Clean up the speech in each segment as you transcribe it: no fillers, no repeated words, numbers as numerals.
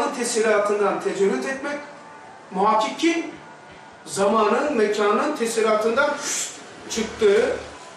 zamanın tesiratından tecerrüt etmek. Muhakkik kim? Zamanın, mekanın tesiratından çıktığı,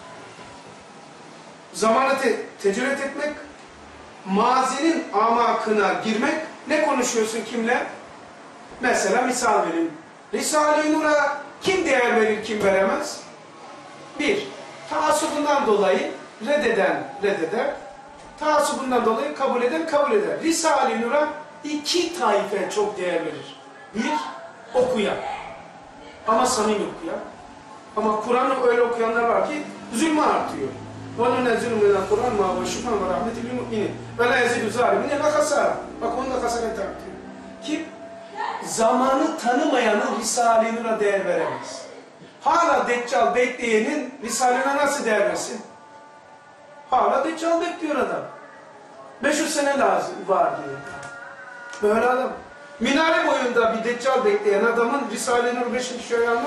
zamanı tecerrüt etmek, mazinin amakına girmek. Ne konuşuyorsun kimle? Mesela misal vereyim. Risale-i Nur'a kim değer verir, kim veremez? Bir, taassubundan dolayı reddeder. Taassubundan dolayı kabul eder. Risale-i Nur'a iki taife çok değer verir. Bir, okuyan. Ama samimi okuyan. Ama Kur'an'ı öyle okuyanlar var ki zulmü artıyor. وَنُنَزِّلُ مِنَ الْقُرْآنِ مَا هُوَ شِفَاءٌ وَرَحْمَةٌ لِلْمُؤْمِنِينَ وَلَا يَزِيدُ الظَّالِمِينَ إِلَّا خَسَارًا. Bak onu da kasara takdir. Kim? Zamanı tanımayanın Risale-i Nur'a değer veremez. Hala Deccal bekleyenin Risale-i nasıl değer versin? Hala Deccal bekliyor adam. 500 sene lazım var diyor. Böyle adam. Minare boyunda bir Deccal bekleyen adamın Risale-i Nur 5. şöyanlar.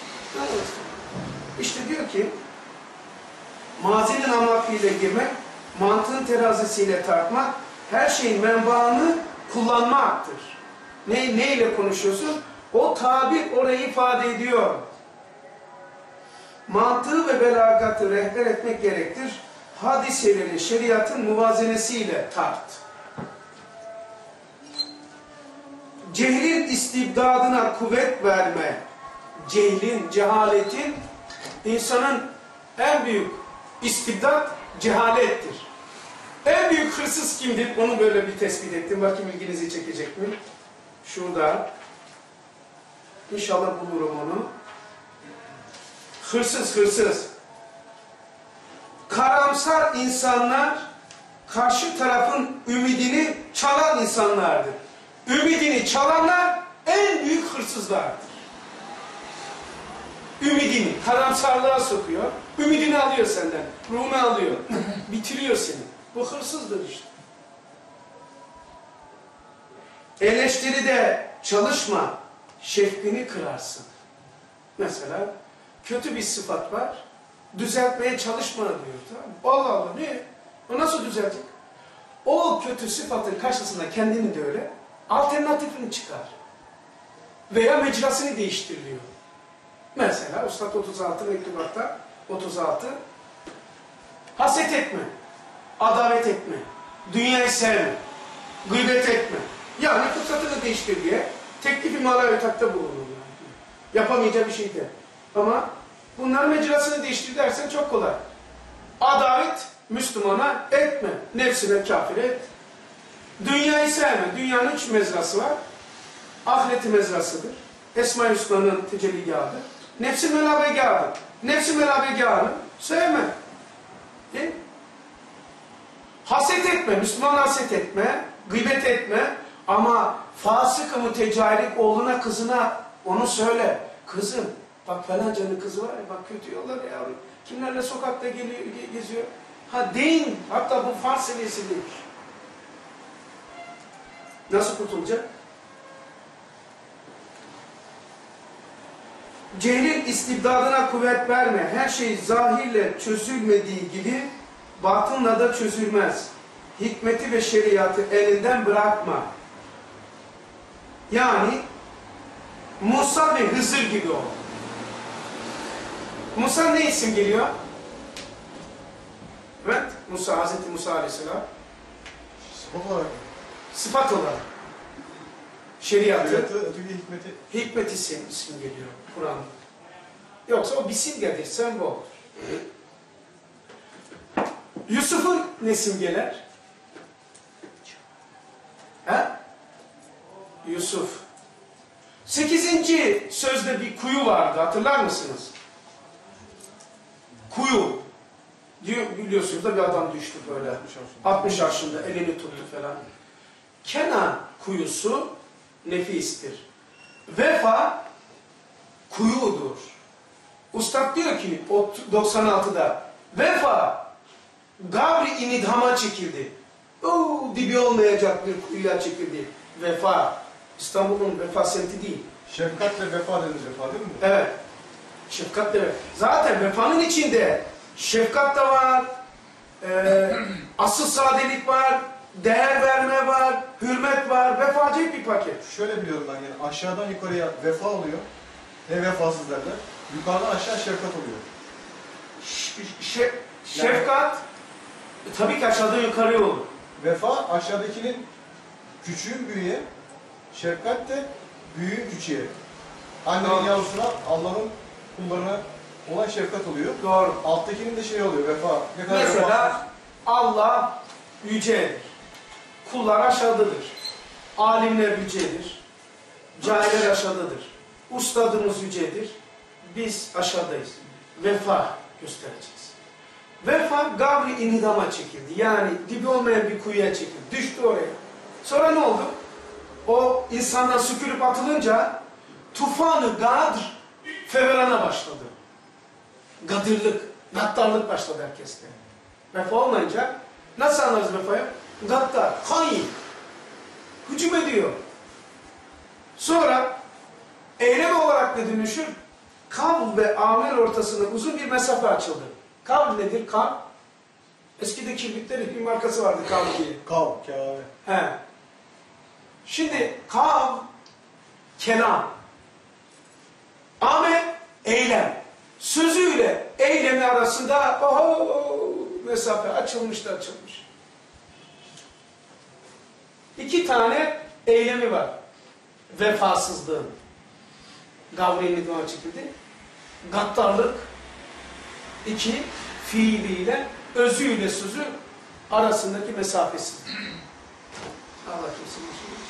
İşte diyor ki mazinin amakliyle girmek, mantığın terazisiyle tartmak, her şeyin menbaını kullanmaktır. Ne ile konuşuyorsun? O tabir orayı ifade ediyor. Mantığı ve belagatı rehber etmek gerektir. Hadiseleri şeriatın muvazenesiyle tart. Cehlin istibdadına kuvvet verme, cehaletin insanın en büyük istibdat cehalettir. En büyük hırsız kimdir? Onu böyle bir tespit ettim. Bakayım ilginizi çekecek mi? Şurada. İnşallah bulurum onu. Hırsız. Karamsar insanlar karşı tarafın ümidini çalan insanlardır. Ümidini çalanlar en büyük hırsızlardır. Ümidini karamsarlığa sokuyor. Ümidini alıyor senden. Ruhunu alıyor. Bitiriyor seni. Bu hırsızdır işte. Eleştiride çalışma. Şefkini kırarsın. Mesela kötü bir sıfat var. Düzeltmeye çalışma diyor. Tamam mı? Allah Allah ne? O nasıl düzeltecek? O kötü sıfatın karşısında kendini de öyle alternatifini çıkar. Veya mecrasını değiştiriliyor. Mesela Üstad 36 mektubatta 36 haset etme, adalet etme, dünyayı sevme, gıybet etme. Yani fıtratını değiştir diye teklifi malayetakta bulunur. Yani. Yapamayacağı bir şey de. Ama bunların mecrasını değiştir dersen çok kolay. Adalet Müslümana etme, nefsine kafir et. Dünyayı sevme, dünyanın 3 mezrası var. Ahireti mezrasıdır. Esma-i Hüsna'nın tecelligahıdır. Nefsi melabegahıdır. Nefsi melabegahını sevme. Değil mi? Haset etme, Müslüman haset etme, gıybet etme. Ama fasık-ı mütecahilik oğluna, kızına onu söyle. Kızım, bak falancanın kızı var ya, bak kötü yollar yavrum. Kimlerle sokakta geziyor. Ha deyin, hatta bu farz seviyesi değil. Nasıl kurtulacak? Cehlin istibdadına kuvvet verme. Her şey zahirle çözülmediği gibi batınla da çözülmez. Hikmeti ve şeriatı elinden bırakma. Yani Musa ve Hızır gibi ol. Musa ne isim geliyor? Evet, Musa, Hazreti Musa Aleyhisselam. Sıfat olarak. Şeriatı, hikmet isim geliyor Kur'an'da. Yoksa o bir simgedir, semboldur. Yusuf'un ne simgeler? Ha? Yusuf. 8. sözde bir kuyu vardı, hatırlar mısınız? Kuyu. Biliyorsunuz da bir adam düştü böyle. 60 yaşında elini tuttu falan. Kenan kuyusu nefistir. Vefa kuyudur. Ustad diyor ki 96'da vefa gavri inidhama çekildi. Dibi olmayacak bir kuyuya çekildi. Vefa. İstanbul'un vefa semti değil. Şefkatle vefa denir vefa değil mi? Evet. Şefkatle vefa. Zaten vefanın içinde şefkat da var. Asıl sadelik var. değer verme var, hürmet var, vefacı bir paket. Şöyle biliyorum ben yani aşağıdan yukarıya vefa oluyor. Ne vefasız derler. Yukarıdan aşağı şefkat oluyor. Şefkat tabii ki aşağıdan yukarıya olur. Vefa aşağıdakinin küçüğün büyüğe, şefkat de büyüğün küçüğe. Annenin yavrusuna, Allah'ın kullarına olan şefkat oluyor. Doğru. Alttakinin de şey oluyor, vefa. Ne kadar Mesela vefasız. Allah yücedir. Kullar aşağıdadır. Alimler yücedir. Cahiller aşağıdadır. Ustadımız yücedir. Biz aşağıdayız. Vefa göstereceğiz. Vefa gavri inhidama çekildi. Yani dibi olmayan bir kuyuya çekildi. Düştü oraya. Sonra ne oldu? O insandan sükülüp atılınca tufanı gadr feverana başladı. Gadırlık, gaddarlık başladı herkeste. Vefa olmayınca nasıl anlarız vefayı? Gaddar, hain. Hücum ediyor. Sonra eylem olarak ne dönüşür? Kavl ve amel ortasında uzun bir mesafe açıldı. Kavl nedir? Kavl. Eskide kibritlerin bir markası vardı Kavl diye. Kav, kâve. He. Şimdi kavl, kelam. Amel, eylem. Sözüyle eylemi arasında mesafe açılmış da açılmış. 2 tane eylemi var. Vefasızlığın. Gavri nidama çekildi. Gaddarlık. 2, fiiliyle, özüyle sözü arasındaki mesafesi. Allah kimse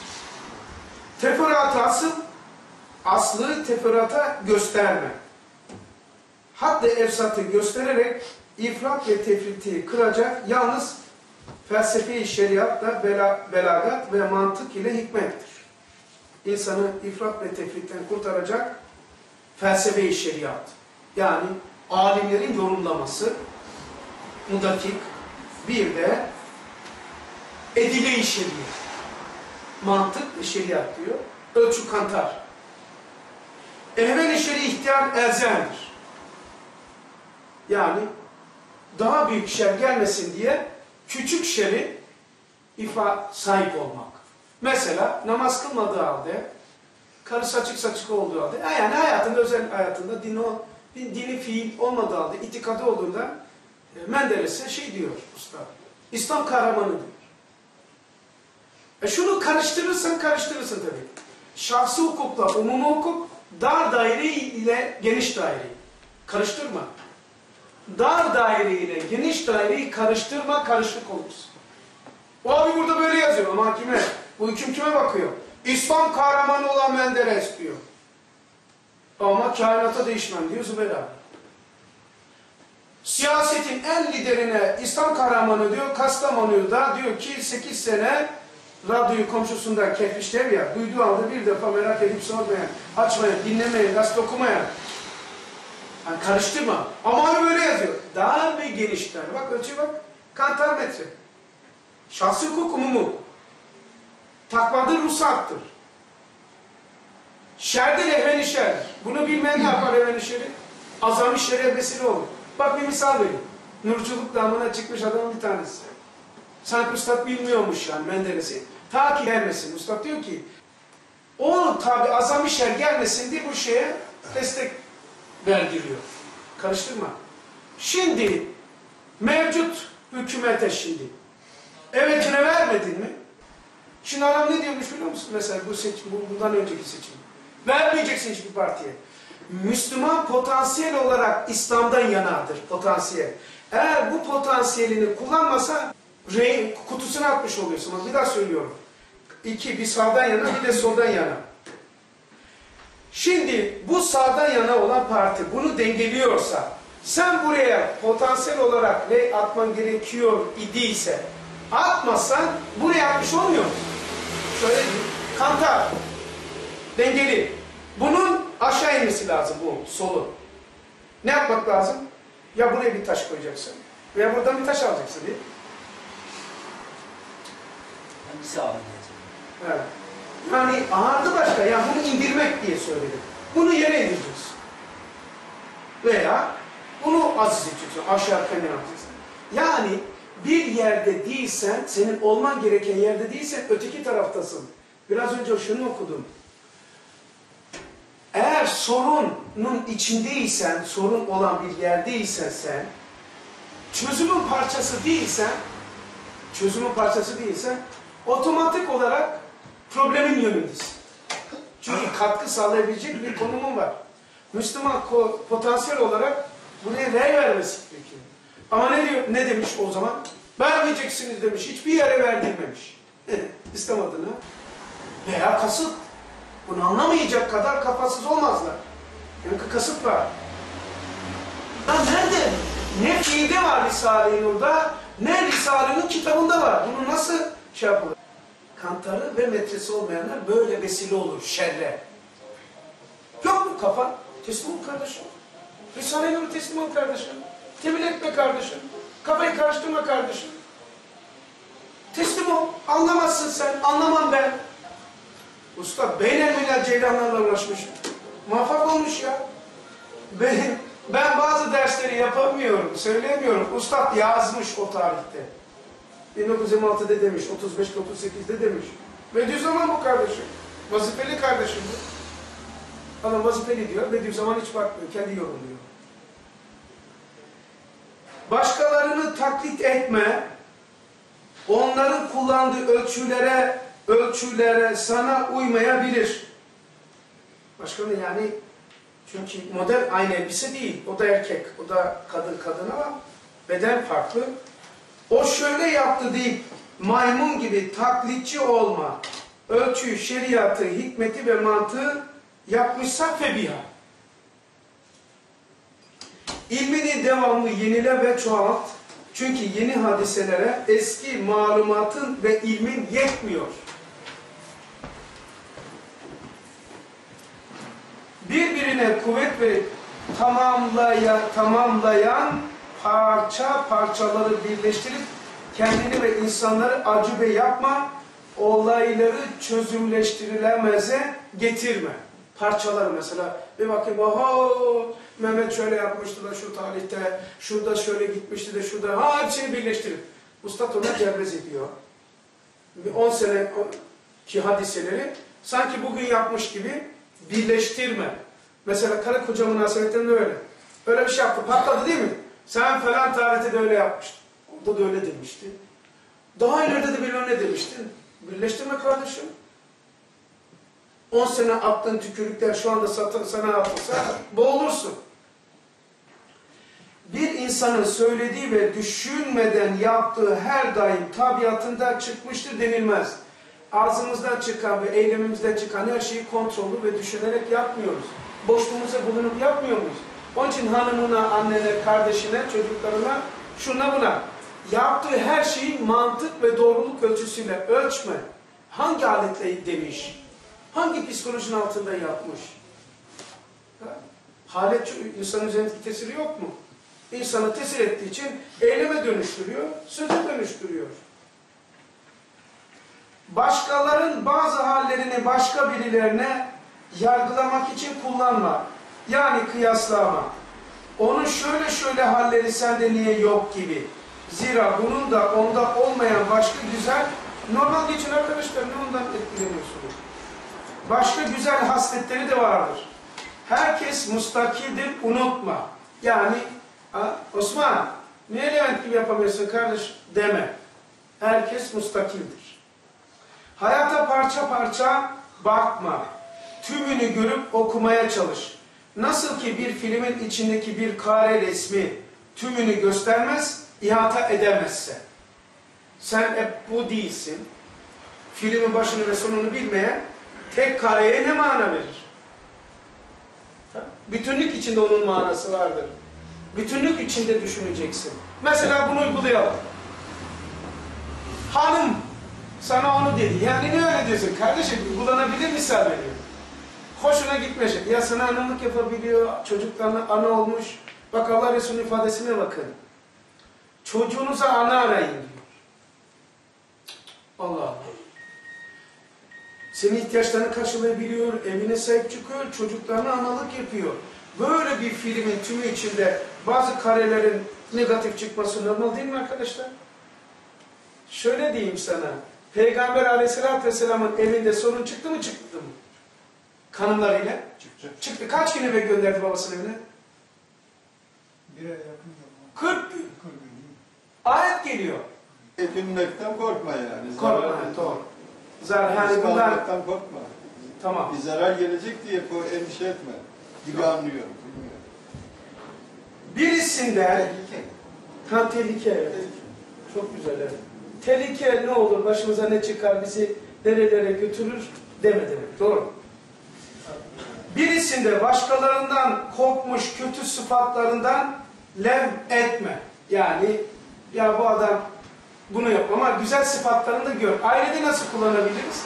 teferruatı aslı teferruata gösterme. Haddi efsatı göstererek ifrat ve tefriti kıracak yalnız felsefe-i şeriatla belagat ve mantık ile hikmettir. İnsanı ifrat ve tefritten kurtaracak felsefe-i şeriat. Yani alimlerin yorumlaması, mudakik, bir de edile-i şeriat. Mantık ve şeriat diyor. Ölçü kantar. Ehven-i şer'i ihtiyar elzemdir. Yani daha büyük şer gelmesin diye küçük şer'i sahip olmak. Mesela namaz kılmadığı halde, karısı açık saçık olduğu halde, yani hayatında, özel hayatında dini fiil olmadığı halde, itikadı olduğunda Menderes'e şey diyor usta, İslam kahramanı diyor. Şunu karıştırırsın tabii. Şahsi hukukla umumi hukuk, dar daire ile geniş daireyi. Karıştırma. Dar daire ile geniş daireyi karıştırma, karışık olursun. O abi burada böyle yazıyor ama kime? Bu hüküm kime bakıyor? İslam kahramanı olan Menderes diyor. Ama kainata değişmem diyor Zübeyir abi. Siyasetin en liderine İslam kahramanı diyor, Kastamonu'da diyor ki 8 sene radyoyu komşusundan kefişler ya, duyduğu anda bir defa merak edip sormayan, açmayan, dinlemeyen, gazete okumayan. Yani karıştırma. Ama hani böyle yazıyor. Dar ve geniş dar. Bak ölçü bak. Kantar metre. Şahsi hukuk umumu. Takvadır, ruhsattır. Şerdir, ehven-i şerdir. Bunu bilmeyen ne yapar ehven-i şer'i? Azami şer'e vesile olur. Bak bir misal vereyim. Nurculuk damına çıkmış adamın bir tanesi. Sanki Üstad bilmiyormuş yani Menderes'i. Ta ki gelmesin. Üstad diyor ki o tabi azami şer gelmesin diye bu şeye destek verdiriyor. Karıştırma. Şimdi mevcut hükümete şimdi evetine vermedin mi? Şimdi adam ne diyormuş biliyor musun? Mesela bu seçim, bundan önceki seçim. Vermeyeceksin hiçbir partiye. Müslüman potansiyel olarak İslam'dan yanardır. Potansiyel. Eğer bu potansiyelini kullanmasa kutusuna atmış oluyorsun. Bir daha söylüyorum. 2, bir sağdan yana bir de soldan yana. Şimdi bu sağdan yana olan parti bunu dengeliyorsa sen buraya potansiyel olarak ne atman gerekiyor idiyse atmasan buraya atmış olmuyor musun? Şöyle diyeyim. Kantar. Dengeli. Bunun aşağı inmesi lazım bu solu. Ne yapmak lazım? Ya buraya bir taş koyacaksın veya buradan bir taş alacaksın değil mi? Bir sağa Evet. Yani ağırdı başka. Yani bunu indirmek diye söyledim. Bunu yere indireceksin. Veya bunu aziz edeceksin. Aşağı kendine atacaksın. Yani bir yerde değilsen, senin olman gereken yerde değilsen öteki taraftasın. Biraz önce şunu okudum. Eğer sorunun içindeysen, sorun olan bir yerdeysen sen, çözümün parçası değilsen, otomatik olarak problemin yönündesin. Çünkü katkı sağlayabilecek bir konumun var. Müslüman potansiyel olarak buraya rey vermesi gerekiyor. Ama ne diyor? Ne demiş o zaman? Vermeyeceksiniz demiş. Hiçbir yere verdirmemiş. İslam adına. Veya kasıt. Bunu anlamayacak kadar kafasız olmazlar. Yani kasıt var. Ya nerede? Ne fiilde var Risale-i Nur'da, ne Risale-i Nur kitabında var. Bunu nasıl şey yapılır? Kantarı ve metresi olmayanlar böyle vesile olur şerre. Yok mu kafan? Teslim ol kardeşim. Risale-i Nur'u teslim ol kardeşim. Temin etme kardeşim. Kafayı karıştırma kardeşim. Teslim ol. Anlamazsın sen, anlamam ben. Usta beynelmiler ceylanlarla uğraşmış. Muvaffak olmuş ya. Ben bazı dersleri yapamıyorum, söyleyemiyorum. Ustad yazmış o tarihte. 1926'da demiş, 35-38'de demiş. Bediüzzaman bu kardeşim. Vazifeli kardeşim bu. Adam vazifeli diyor, Bediüzzaman hiç bakmıyor, kendi yorumluyor. Başkalarını taklit etme, onların kullandığı ölçülere sana uymayabilir. Başkanı yani, çünkü model aynı elbise değil, o da erkek, o da kadın ama beden farklı. O şöyle yaptı deyip maymun gibi taklitçi olma. Ölçüyü, şeriatı, hikmeti ve mantığı yapmışsa febiha. İlmini devamlı yenile ve çoğalt. Çünkü yeni hadiselere eski malumatın ve ilmin yetmiyor. Birbirine kuvvet verip tamamlayan parçaları birleştirip kendini ve insanları acıbe yapma, olayları çözümleştirilemeze getirme. Parçaları mesela, bir bakayım, oho, Mehmet şöyle yapmıştı da şu tarihte, şurada şöyle gitmişti de şurada, hepsini birleştirip. Ustad ona cerbez ediyor. 10 seneki hadiseleri sanki bugün yapmış gibi birleştirme. Mesela karı koca münasebetlerinde öyle. Öyle bir şey yaptı, patladı değil mi? Sen falan tarihte de öyle yapmıştın. Orada da öyle demişti. Daha ileride de bilmem ne demiştin. Birleştirme kardeşim. 10 sene attığın tükürükler şu anda sana atılsa boğulursun. Bir insanın söylediği ve düşünmeden yaptığı her daim tabiatından çıkmıştır denilmez. Ağzımızdan çıkan ve eylemimizden çıkan her şeyi kontrollü ve düşünerek yapmıyoruz. Boşluğumuza bulunup yapmıyor muyuz? Onun için hanımına, annene, kardeşine, çocuklarına, şuna buna yaptığı her şeyi mantık ve doğruluk ölçüsüyle ölçme. Hangi aletle demiş? Hangi psikolojinin altında yapmış? Halet insanın üzerindeki tesiri yok mu? İnsanı tesir ettiği için eyleme dönüştürüyor, söze dönüştürüyor. Başkaların bazı hallerini başka birilerine yargılamak için kullanma. Yani kıyaslama. Onun şöyle halleri sende niye yok gibi. Zira bunun da onda olmayan başka güzel, normal geçin arkadaşlar, ne ondan etkileniyorsunuz? Başka güzel hasletleri de vardır. Herkes mustakildir, unutma. Yani Osman, niye Levent gibi yapamıyorsun kardeş deme. Herkes mustakildir. Hayata parça parça bakma. Tümünü görüp okumaya çalış. Nasıl ki bir filmin içindeki bir kare resmi tümünü göstermez, ihata edemezse. Sen hep bu değilsin. Filmin başını ve sonunu bilmeyen tek kareye ne mana verir? Bütünlük içinde onun manası vardır. Bütünlük içinde düşüneceksin. Mesela bunu uygulayalım. Hanım sana onu dedi. Yani ne öyle diyorsun? Kardeşim uygulanabilir misal veriyor. Hoşuna gitmeyecek. Ya sana hanımlık yapabiliyor, çocuklarına ana olmuş. Bak Allah Resulü'nün ifadesine bakın. Çocuğunuza ana arayın diyor. Allah Allah. Senin ihtiyaçlarını karşılayabiliyor, evine sahip çıkıyor, çocuklarına analık yapıyor. Böyle bir filmin tümü içinde bazı karelerin negatif çıkması normal değil mi arkadaşlar? Şöyle diyeyim sana. Peygamber Aleyhisselatü Vesselam'ın evinde sorun çıktı mı çıktı mı? Kanımlarıyla. Çıktı. Kaç gün eve gönderdi babasının evine? Bir ay yakın 40 gün. Ayet geliyor. Edinmekten korkma yani. Korkma. Doğru. Zarar. Hani bunlar... Kalmaktan korkma. Tamam. Bir zarar gelecek diye endişe etme gibi anlıyorum. Bilmiyorum. Birisinde... Tehlike. Evet. Çok güzel. Evet. Tehlike ne olur, başımıza ne çıkar, bizi nerelere götürür deme demek. Doğru. Birisinde başkalarından korkmuş kötü sıfatlarından lem etme. Yani ya bu adam bunu yapma ama güzel sıfatlarını da gör. Ailede nasıl kullanabiliriz?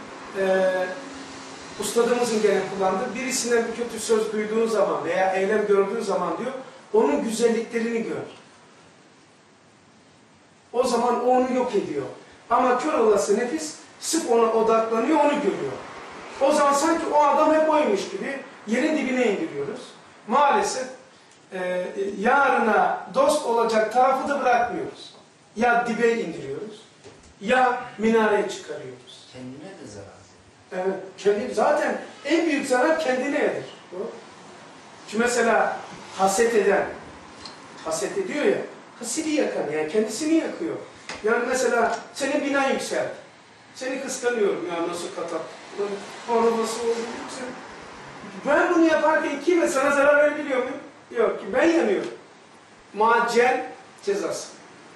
Ustadımızın gene kullandığı birisinden bir kötü söz duyduğun zaman veya eylem gördüğün zaman diyor, onun güzelliklerini gör. O zaman o onu yok ediyor. Ama kör olası nefis sırf ona odaklanıyor, onu görüyor. O zaman sanki o adam hep oymuş gibi yerin dibine indiriyoruz. Maalesef yarına dost olacak tarafı da bırakmıyoruz. Ya dibe indiriyoruz, ya minareye çıkarıyoruz. Kendine de zarar. Evet, zaten en büyük zarar kendine yedir. Çünkü mesela haset eden, haset ediyor ya, hasidi yakan, yani kendisini yakıyor. Yani mesela senin binan yükseldi. Seni kıskanıyorum ya, nasıl katak, arabası oldu yüksel. Ben bunu yaparken kime, sana zarar verebiliyor muyum? Yok ki, ben yanıyorum. Macel cezası.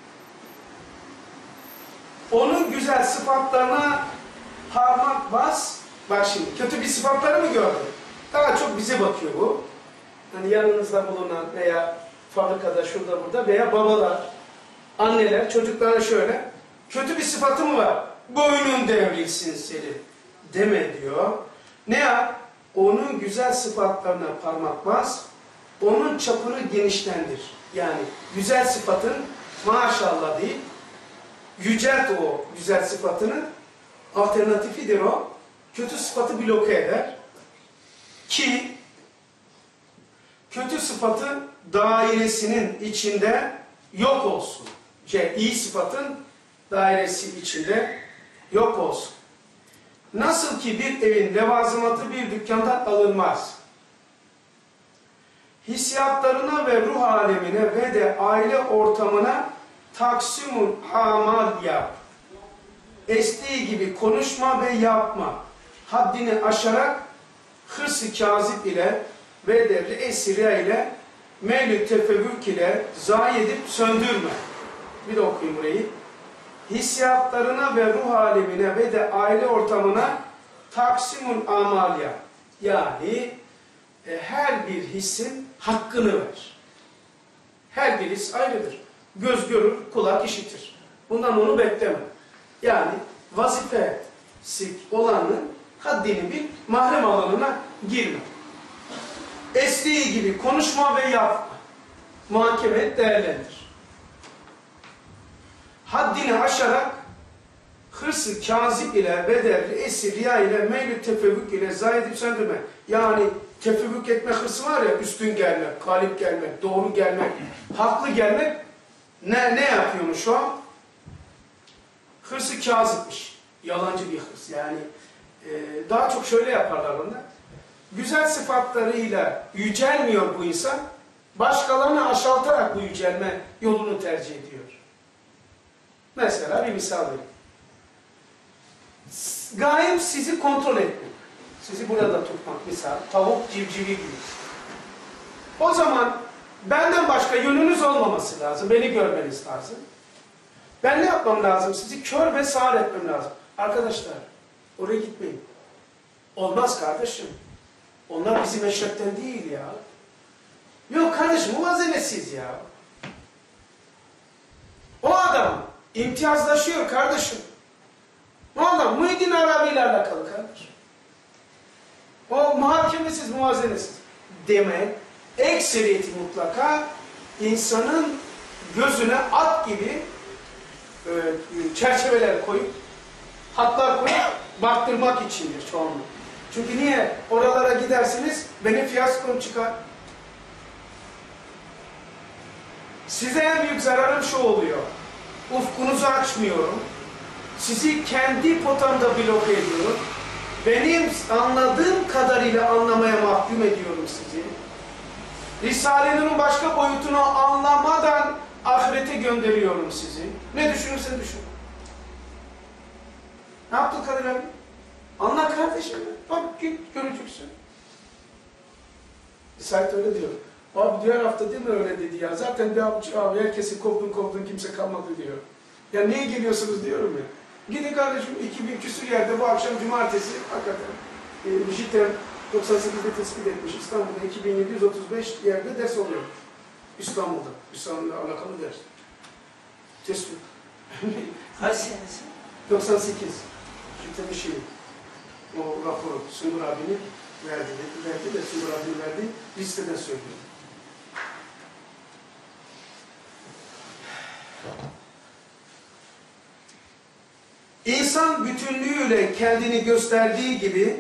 Onun güzel sıfatlarına parmak bas. Bak şimdi, kötü bir sıfatları mı gördün? Daha çok bize bakıyor bu. Hani yanınızda bulunan veya fabrikada, şurada, burada veya babalar, anneler, çocuklara şöyle, kötü bir sıfatı mı var? Boynun devrilsin senin. Deme diyor. Ne yap? Onun güzel sıfatlarına parmak bas, onun çapını genişlendir. Yani güzel sıfatın maşallah değil, yücelt o güzel sıfatının alternatifidir o. Kötü sıfatı bloke eder. Ki kötü sıfatın dairesinin içinde yok olsun. İyi sıfatın dairesi içinde yok olsun. Nasıl ki bir evin levazımatı bir dükkandan alınmaz. Hissiyatlarına ve ruh alemine ve de aile ortamına taksimun amal yap. Estiği gibi konuşma ve yapma. Haddini aşarak hırs-ı kazip ile ve de re'si ile meylü tefevvük ile zayi edip söndürme. Bir de okuyayım burayı. Hissiyatlarına ve ruh alemine ve de aile ortamına taksimun amal yap. Yani her bir hissin hakkını ver. Her bir his ayrıdır. Göz görür, kulak işitir. Bundan onu bekleme. Yani vazifesi olanın haddini bil, mahrem alanına girme. Estiği gibi konuşma ve yapma. Muhakeme et, değerlendir. Haddini aşarak hırs-ı kazip ile bedel, esi, riya ile meylü tefevvük ile zayedip söndürme. Yani tefevvük etme hırsı var ya, üstün gelmek, galip gelmek, doğru gelmek, haklı gelmek. Ne yapıyormuş o? Hırsı kazipmiş. Yalancı bir hırs. Yani daha çok şöyle yaparlar onlar. Güzel sıfatlarıyla yücelmiyor bu insan. Başkalarını aşağıtarak bu yücelme yolunu tercih ediyor. Mesela bir misal vereyim. Gayem sizi kontrol etmek. Sizi burada tutmak misal. Tavuk civcivi gibi. O zaman benden başka yönünüz olmaması lazım. Beni görmeniz lazım. Ben ne yapmam lazım? Sizi kör ve sağır etmem lazım. Arkadaşlar, oraya gitmeyin. Olmaz kardeşim. Onlar bizim meşrepten değil ya. Yok kardeşim, muvazenesiz ya. O adam imtiyazlaşıyor kardeşim. O adam Muhyiddin Arabi'yle alakalı kardeşim. O muhakemesiz, muvazenesiz. Demek, ekseriyeti mutlaka insanın gözüne at gibi çerçeveler koyup, hatlar koyup baktırmak içindir çoğunluk. Çünkü niye? Oralara gidersiniz, benim fiyaskom çıkar. Size en büyük zararım şu oluyor. ufkunuzu açmıyorum. Sizi kendi potamda bloke ediyorum. Benim anladığım kadarıyla anlamaya mahkum ediyorum sizi. Risale-i başka boyutunu anlamadan ahirete gönderiyorum sizi. Ne düşünürsen düşün. Ne yaptın Kadir abi? Anla kardeşim. Bak git göreceksin. Said öyle diyor. Abi diğer hafta değil mi öyle dedi ya. Zaten bir abi herkesi kovdun kimse kalmadı diyor. Ya niye geliyorsunuz diyorum ya. Gidin kardeşim 2000 küsur yerde bu akşam cumartesi hakikaten JITEM 98'de tespit etmiş. İstanbul'da 2735 yerde ders oluyor. İstanbul'la alakalı ders. Tespit. Kaç senesi? 98. JITEM'in şeyi. O raporu Sungur abinin verdi de Sungur abinin verdiği listeden söylüyor. İnsan bütünlüğüyle kendini gösterdiği gibi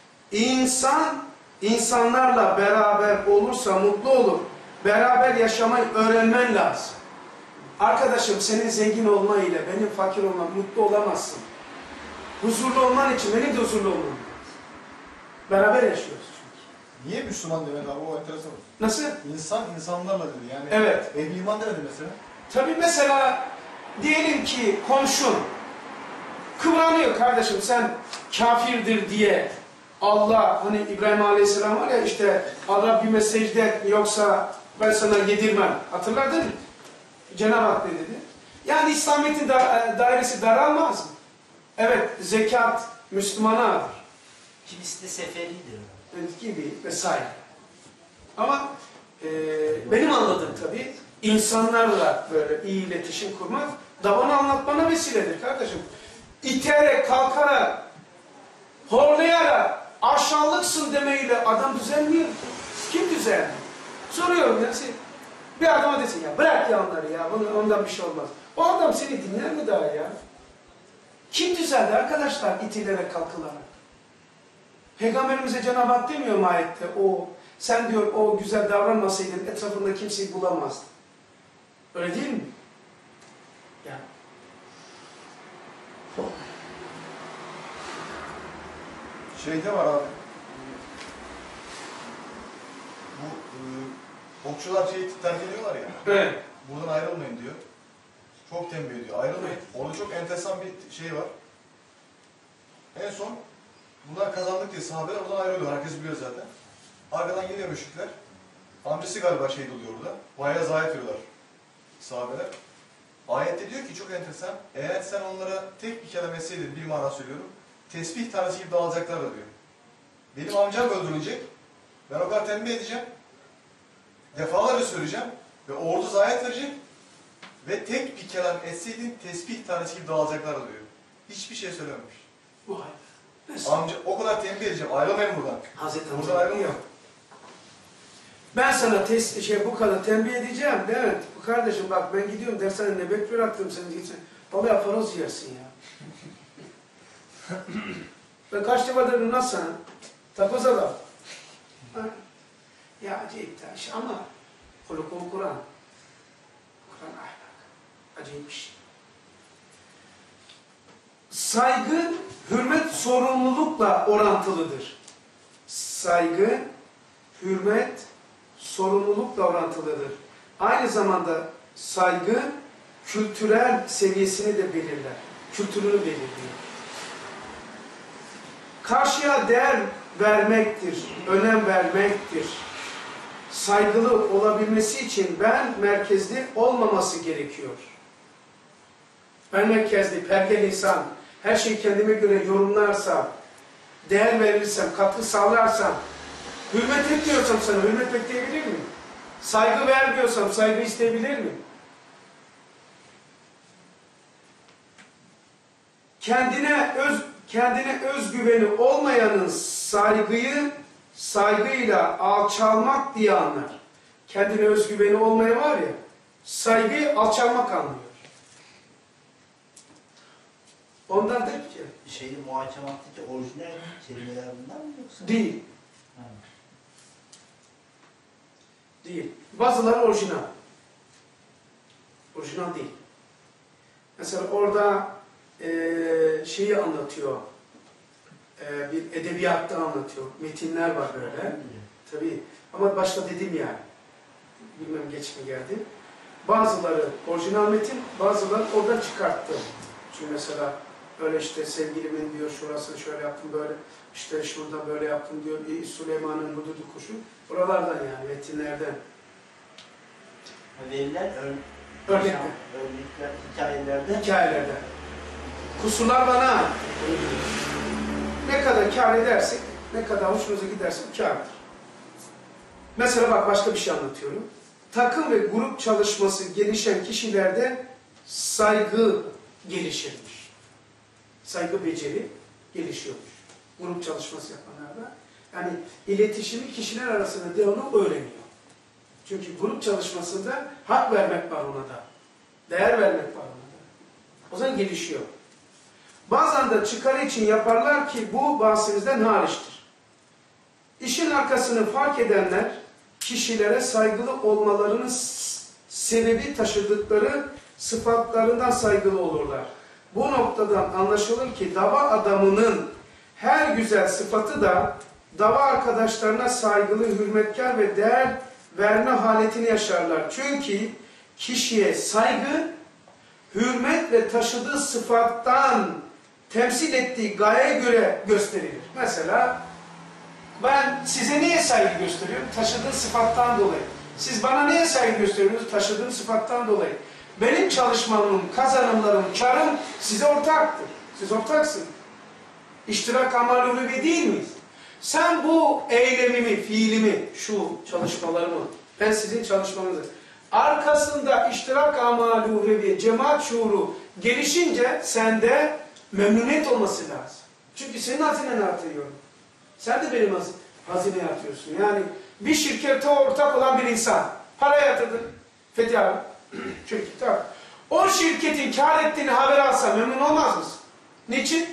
insanlarla beraber olursa mutlu olur. Beraber yaşamayı öğrenmen lazım. Arkadaşım senin zengin olma ile benim fakir olmam mutlu olamazsın. Huzurlu olman için benim de huzurlu olmam lazım. Beraber yaşıyoruz çünkü. Niye Müslüman demek abi, o enteresan. Nasıl? İnsan insanlarla dedi yani. Evet. Ehli iman demedi mesela. Tabii mesela diyelim ki komşun kıvranıyor kardeşim sen kafirdir diye Allah hani İbrahim Aleyhisselam var ya işte Allah bir secde et yoksa ben sana yedirmem. Hatırladın mı? Cenab-ı Hak ne dedi? Yani İslamiyet'in dairesi daralmaz mı? Evet zekat Müslümana alır. Kimisi de seferidir. Gibi vesaire. Ama benim anladığım tabii insanlarla böyle iyi iletişim kurmak da bana anlatmana vesiledir kardeşim. İterek, kalkarak, horlayarak, aşağılıksın demeyle adam düzelmiyor. Kim düzelmiyor? Soruyorum ya. Bir adama desin ya bırak ya onları ya ondan bir şey olmaz. O adam seni dinler mi daha ya? Kim düzeldi arkadaşlar itilerek kalkılarak? Peygamberimize Cenab-ı Hak demiyor mu ayette? Sen diyor o güzel davranmasaydın etrafında kimseyi bulamazdın. Öyle değil mi? Yani. Şeyde var abi. Bu okçular şeyi terk ediyorlar ya. Evet. Buradan ayrılmayın diyor. Çok tembih ediyor. Ayrılmayın. Orada çok enteresan bir şey var. En son bunlar kazandık diye sahabeler oradan ayrılıyor. Herkes biliyor zaten. Arkadan geliyor müşrikler. Amcası galiba şehit oluyor orada. Bayağı zayiat veriyorlar sahabeler. Ayette diyor ki çok enteresan. Eğer sen onlara tek bir kelime etseydin, bir mana söylüyorum. Tesbih tanesi gibi dağılacaklar da diyor. Benim amcam öldürülecek. Ben o kadar tembih edeceğim. Defalarca söyleyeceğim. Ve ordu zayiat verecek. Ve tek bir kelam etseydin tesbih tanesi gibi dağılacaklar da diyor. Hiçbir şey söylememiş. Vay. Amca o kadar tembih edeceğim. Ayrılmayın buradan. Hazreti Buradan Hamza ayrılmayın. Ben sana bu kadar tembih edeceğim. Evet. Bu kardeşim bak ben gidiyorum dershaneye nöbet bıraktım seni gitsin. Vallahi afaroz yersin ya. Ben kaç defa dedim nasıl sana? Takoz adam. Ya acayip taş ama hulukul Kur'an. Kur'an ahlak. Acayip bir şey. Saygı, hürmet, sorumlulukla orantılıdır. Saygı, hürmet, sorumlulukla orantılıdır. Aynı zamanda saygı, kültürel seviyesini de belirler. Kültürünü belirliyor. Karşıya değer vermektir, önem vermektir. Saygılı olabilmesi için ben merkezli olmaması gerekiyor. Ben merkezli, pergel insan, her şeyi kendime göre yorumlarsam, değer verirsem, katkı sağlarsam, hürmet etmiyorsam sana hürmet bekleyebilir miyim? Saygı vermiyorsam saygı isteyebilir miyim? Kendine özgüveni olmayanın saygıyla alçalmak diye anlar. Kendine özgüveni olmaya var ya, saygıyı alçalmak anlıyor. Ondan der ki, Muhakemattaki orijinal kelimeler bunlar mı yoksa? Değil. Ha. Değil. Bazıları orijinal. Orijinal değil. Mesela orada şeyi anlatıyor. Bir edebiyatta anlatıyor. Metinler var böyle. Tabii. Ama başta dedim yani. Bilmem geç mi geldi. Bazıları orijinal metin, bazıları oradan çıkarttı. Çünkü mesela öyle işte sevgilimin diyor şurasını şöyle yaptım böyle, işte şurada böyle yaptım diyor. Süleyman'ın hududu kuşu. Buralardan yani metinlerden. Verilen Örnekler. Hikayelerden. Hikayelerden. Kusurlar bana ait. Ne kadar kâr edersek, ne kadar hoşunuza giderse kârdır. Mesela bak başka bir şey anlatıyorum. Takım ve grup çalışması gelişen kişilerde saygı gelişirmiş. Saygı beceri gelişiyormuş. Grup çalışması yapanlarda. Yani iletişimi kişiler arasında devamlı öğreniyor. Çünkü grup çalışmasında hak vermek var ona da. Değer vermek var ona da. O zaman gelişiyor. Bazen de çıkarı için yaparlar ki bu bahsimizden hariçtir. İşin arkasını fark edenler kişilere saygılı olmalarının sebebi taşıdıkları sıfatlarından saygılı olurlar. Bu noktadan anlaşılır ki dava adamının her güzel sıfatı da dava arkadaşlarına saygılı, hürmetkar ve değer verme haletini yaşarlar. Çünkü kişiye saygı, hürmet ve taşıdığı sıfattan temsil ettiği gayeye göre gösterilir. Mesela ben size niye saygı gösteriyorum? Taşıdığım sıfattan dolayı. Siz bana niye saygı gösteriyorsunuz? Taşıdığım sıfattan dolayı. Benim çalışmamın, kazanımlarım, karım size ortaktır. Siz ortaksınız. İştirak amal-ü değil miyiz? Sen bu eylemimi, fiilimi, şu çalışmalarımı, ben sizin çalışmanızı, arkasında iştirak amal-ü cemaat şuuru gelişince sende memnuniyet olması lazım. Çünkü senin hazineni artırıyorum. Sen de benim hazineye atıyorsun. Yani bir şirkete ortak olan bir insan para yatırdın. Fethi abi. Çünkü tabii. O şirketin kar ettiğini haber alsa memnun olmaz mısın? Niçin?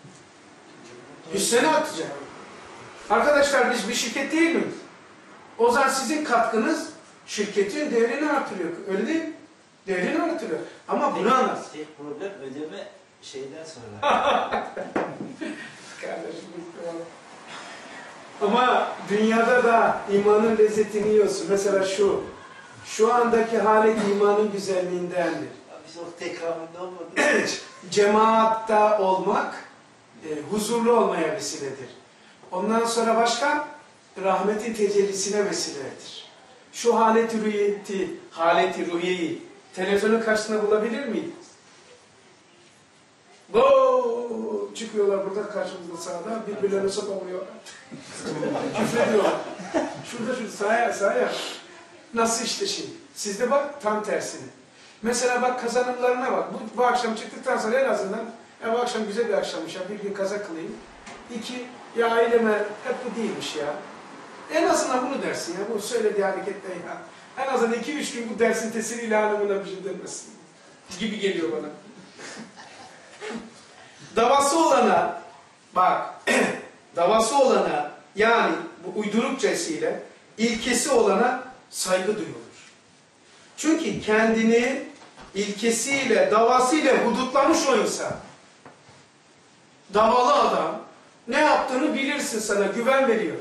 Hisseni atacak. Arkadaşlar biz bir şirket değil miyiz? O zaman sizin katkınız şirketin değerini artırıyor. Öyle değil mi? Değerini artırıyor. Ama bunu anlat. Problem ödeme şeyden sonra. Kardeşim, ama dünyada da imanın lezzetini yiyorsun. Mesela şu andaki halet imanın güzelliğindendir. Biz o tekrarında olmadı. Cemaatta olmak huzurlu olmaya vesiledir. Ondan sonra başka rahmetin tecellisine vesiledir. Şu haleti ruhiyeyi televizyonun karşısında bulabilir miyiz? Çıkıyorlar burada karşımızda sağda birbirlerine sopavuruyorlar. Küfrediyorlar. Şurada sahaya. Nasıl işte şimdi? Sizde bak tam tersini. Mesela bak kazanımlarına bak. Bu akşam çıktıktan sonra en azından bu akşam güzel bir akşammış ya. Bir gün kaza kılayım. 2, ya aileme hep bu değilmiş ya. En azından bunu dersin ya. Bu söylediği harekette ya. En azından 2-3 gün bu dersin tesiriyle hanımına bir şey demesin. Gibi geliyor bana. Davası olana, bak, davası olana, yani bu uydurukçasıyla ilkesi olana saygı duyulur. Çünkü kendini ilkesiyle, davasıyla hudutlamış o insan. Davalı adam, ne yaptığını bilirsin, sana güven veriyor.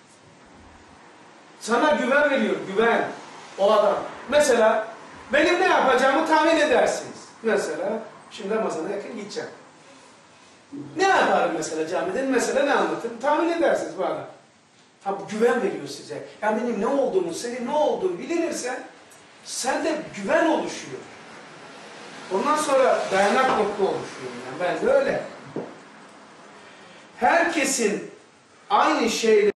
Sana güven veriyor, güven. O adam. Mesela benim ne yapacağımı tahmin edersiniz. Mesela şimdi Ramazan'a yakın gideceğim. Ne yaparım mesela camiden? Mesela ne anlatırım? Tahmin edersiniz bu adam. Ha, bu güven veriyor size. Yani benim ne olduğumu, senin ne olduğunu bilinirse sende güven oluşuyor. Ondan sonra dayanak nokta oluşuyor. Yani ben de öyle. Herkesin aynı şeyle